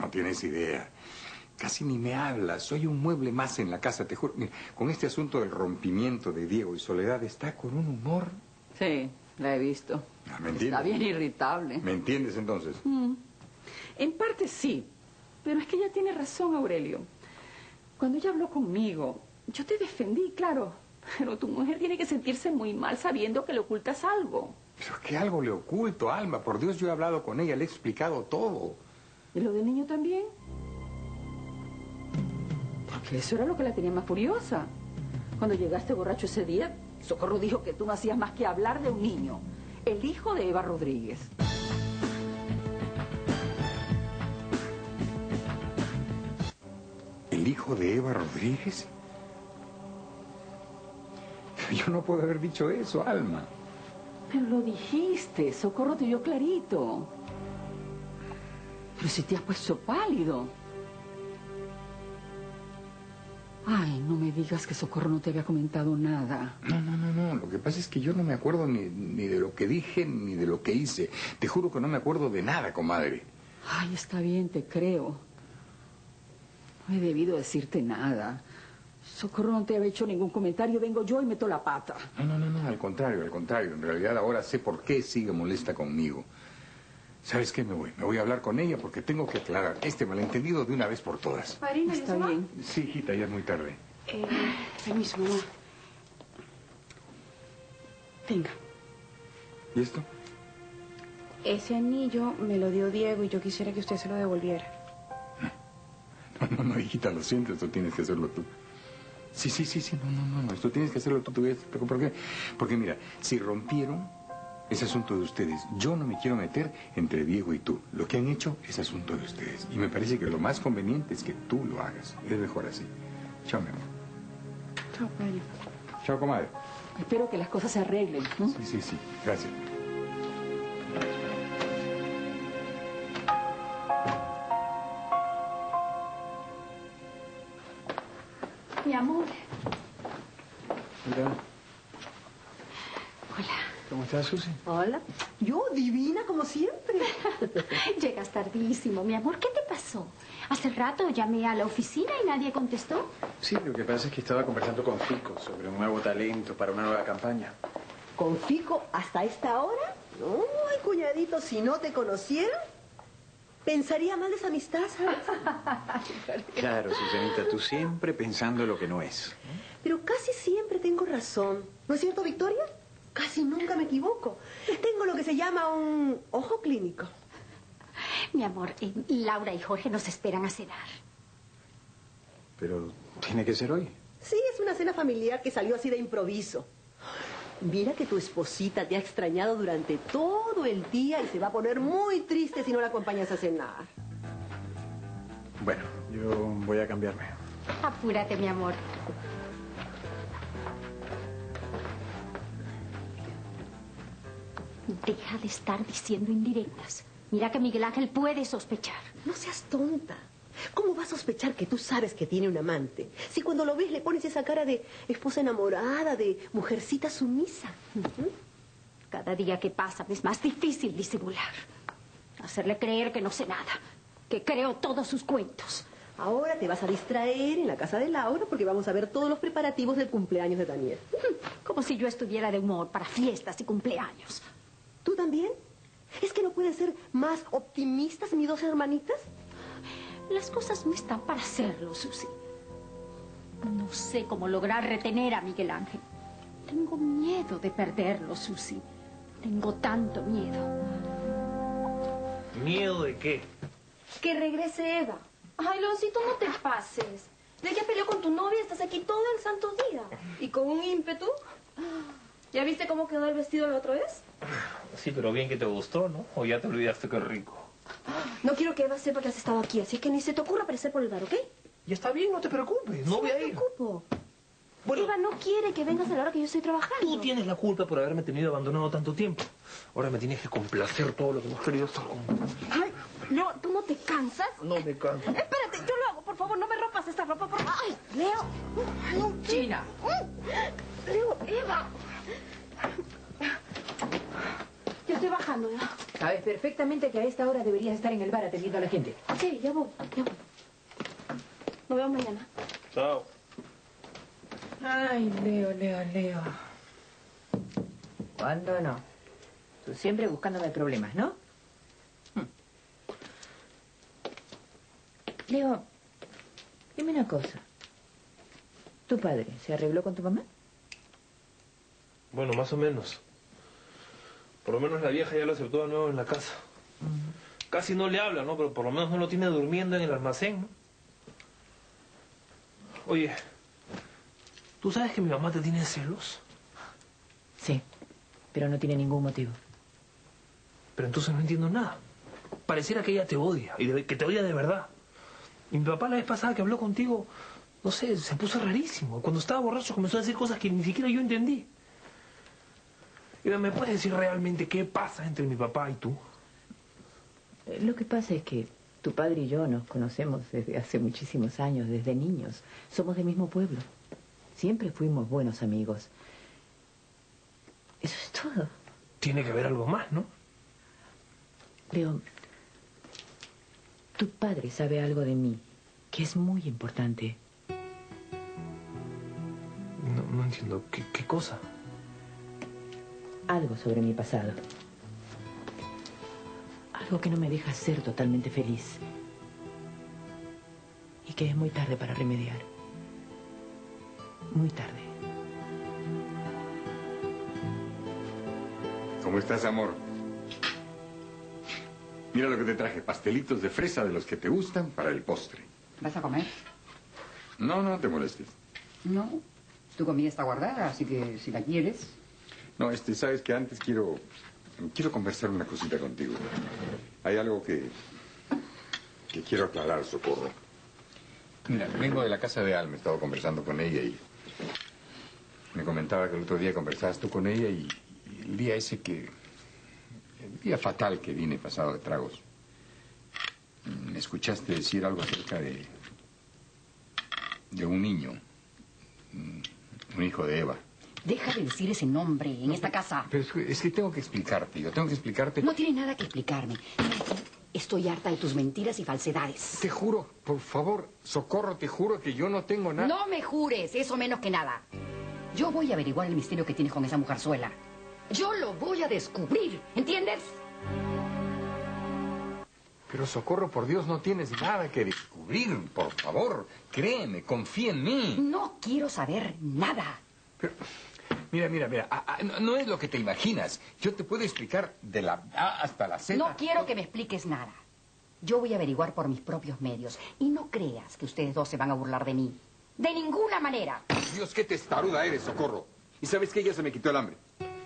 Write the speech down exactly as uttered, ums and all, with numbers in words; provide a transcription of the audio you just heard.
no tienes idea. Casi ni me hablas. Soy un mueble más en la casa, te juro. Mira, con este asunto del rompimiento de Diego y Soledad está con un humor. Sí, la he visto. Ah, ¿me entiendes? Está bien irritable. ¿Me entiendes entonces? Mm. En parte sí, pero es que ella tiene razón, Aurelio. Cuando ella habló conmigo, yo te defendí, claro. Pero tu mujer tiene que sentirse muy mal sabiendo que le ocultas algo. Pero que algo le oculto, Alma. Por Dios, yo he hablado con ella, le he explicado todo. ¿Y lo del niño también? Porque eso era lo que la tenía más furiosa. Cuando llegaste borracho ese día, Socorro dijo que tú no hacías más que hablar de un niño, el hijo de Eva Rodríguez. ¿El hijo de Eva Rodríguez? Yo no puedo haber dicho eso, Alma. Pero lo dijiste, Socorro te vio clarito. Pero si te has puesto pálido. Ay, no me digas que Socorro no te había comentado nada. No, no, no, no. Lo que pasa es que yo no me acuerdo ni, ni de lo que dije ni de lo que hice. Te juro que no me acuerdo de nada, comadre. Ay, está bien, te creo. No he debido decirte nada. Socorro no te había hecho ningún comentario. Vengo yo y meto la pata. No, no, no, no. Al contrario, al contrario. En realidad ahora sé por qué sigue molesta conmigo. ¿Sabes qué? Me voy. Me voy a hablar con ella porque tengo que aclarar este malentendido de una vez por todas. Marina, Está bien. Sí, hijita, ya es muy tarde. Eh, permiso, mamá. Tenga. ¿Y esto? Ese anillo me lo dio Diego y yo quisiera que usted se lo devolviera. No, no, no, hijita, lo siento. Esto tienes que hacerlo tú. Sí, sí, sí, sí. No, no, no, no. Esto tienes que hacerlo tú. Te voy a explicar por qué. Porque mira, si rompieron, es asunto de ustedes. Yo no me quiero meter entre Diego y tú. Lo que han hecho es asunto de ustedes. Y me parece que lo más conveniente es que tú lo hagas. Es mejor así. Chao, mi amor. Chao, padre. Chao, comadre. Espero que las cosas se arreglen, ¿no? Sí, sí, sí. Gracias. Mi amor. Mira, Hola. ¿cómo estás, Susi? Hola. Yo, divina como siempre. Llegas tardísimo, mi amor. ¿Qué te pasó? Hace rato llamé a la oficina y nadie contestó. Sí, lo que pasa es que estaba conversando con Fico sobre un nuevo talento para una nueva campaña. ¿Con Fico hasta esta hora? No, ay, cuñadito, si no te conociera, pensaría mal de esa amistad, ¿sabes? Claro, Susanita, tú siempre pensando lo que no es. Pero casi siempre tengo razón. ¿No es cierto, Victoria? Casi nunca me equivoco. Tengo lo que se llama un ojo clínico. Mi amor, eh, Laura y Jorge nos esperan a cenar. Pero tiene que ser hoy. Sí, es una cena familiar que salió así de improviso. Mira que tu esposita te ha extrañado durante todo el día y se va a poner muy triste si no la acompañas a cenar. Bueno, yo voy a cambiarme. Apúrate, mi amor. Deja de estar diciendo indirectas. Mira que Miguel Ángel puede sospechar. No seas tonta. ¿Cómo va a sospechar que tú sabes que tiene un amante? Si cuando lo ves le pones esa cara de esposa enamorada, de mujercita sumisa. ¿Mm? Cada día que pasa me es más difícil disimular. Hacerle creer que no sé nada. Que creo todos sus cuentos. Ahora te vas a distraer en la casa de Laura porque vamos a ver todos los preparativos del cumpleaños de Daniel. Como si yo estuviera de humor para fiestas y cumpleaños. ¿Tú también? ¿Es que no pueden ser más optimistas mis dos hermanitas? Las cosas no están para hacerlo, Susi. No sé cómo lograr retener a Miguel Ángel. Tengo miedo de perderlo, Susi. Tengo tanto miedo. ¿Miedo de qué? Que regrese Eva. Ay, Leoncito, no te pases. De que peleó con tu novia, estás aquí todo el santo día. Y con un ímpetu. ¿Ya viste cómo quedó el vestido la otra vez? Sí, pero bien que te gustó, ¿no? O ya te olvidaste que rico. No quiero que Eva sepa que has estado aquí, así que ni se te ocurra aparecer por el bar, ¿ok? Ya está bien, no te preocupes, no Sí, voy a me ir. preocupo. Bueno, Eva no quiere que vengas a la hora que yo estoy trabajando. tú tienes la culpa por haberme tenido abandonado tanto tiempo. Ahora me tienes que complacer todo lo que hemos querido estar juntos. Ay, Leo, ¿tú no te cansas? No me canso. Espérate, yo lo hago, por favor, no me rompas esta ropa, por favor. Ay, Leo. Ay, China. Leo, Eva. Ya, estoy bajando ya. Sabes perfectamente que a esta hora deberías estar en el bar atendiendo a la gente. Sí, ya voy, ya voy. Nos vemos mañana. Chao. Ay, Leo, Leo, Leo. ¿Cuándo no? Tú siempre buscándome problemas, ¿no? Hm. Leo, dime una cosa. ¿Tu padre se arregló con tu mamá? Bueno, más o menos. Por lo menos la vieja ya lo aceptó de nuevo en la casa. Uh-huh. Casi no le habla, ¿no? Pero por lo menos no lo tiene durmiendo en el almacén, ¿no? Oye, ¿tú sabes que mi mamá te tiene celos? Sí, pero no tiene ningún motivo. Pero entonces no entiendo nada. Pareciera que ella te odia, y de, que te odia de verdad. Y mi papá la vez pasada que habló contigo, no sé, se puso rarísimo. Cuando estaba borracho comenzó a decir cosas que ni siquiera yo entendí. Y ¿me puedes decir realmente qué pasa entre mi papá y tú? Lo que pasa es que tu padre y yo nos conocemos desde hace muchísimos años, desde niños. Somos del mismo pueblo. Siempre fuimos buenos amigos. Eso es todo. Tiene que haber algo más, ¿no? Leo, tu padre sabe algo de mí que es muy importante. No, no entiendo. ¿Qué, qué cosa? Algo sobre mi pasado. Algo que no me deja ser totalmente feliz. Y que es muy tarde para remediar. Muy tarde. ¿Cómo estás, amor? Mira lo que te traje. Pastelitos de fresa de los que te gustan para el postre. ¿Vas a comer? No, no te molestes. No. Tu comida está guardada, así que si la quieres... No, este, sabes que antes quiero... Quiero conversar una cosita contigo. Hay algo que... que quiero aclarar, Socorro. Mira, vengo de la casa de Alma, he estado conversando con ella y... me comentaba que el otro día conversabas tú con ella y, y el día ese que... el día fatal que vine pasado de tragos. Me escuchaste decir algo acerca de... de un niño. Un hijo de Eva. Deja de decir ese nombre en esta casa. Pero es que, es que tengo que explicarte, yo tengo que explicarte... No tiene nada que explicarme. Estoy harta de tus mentiras y falsedades. Te juro, por favor, Socorro, te juro que yo no tengo nada... No me jures, eso menos que nada. Yo voy a averiguar el misterio que tienes con esa mujerzuela. Yo lo voy a descubrir, ¿entiendes? Pero, Socorro, por Dios, no tienes nada que descubrir, por favor. Créeme, confía en mí. No quiero saber nada. Pero, mira, mira, mira, a, a, no, no es lo que te imaginas. Yo te puedo explicar de la A hasta la Z. No quiero que me expliques nada. Yo voy a averiguar por mis propios medios. Y no creas que ustedes dos se van a burlar de mí. De ninguna manera. Dios, qué testaruda eres, Socorro. ¿Y sabes qué? Ya se me quitó el hambre.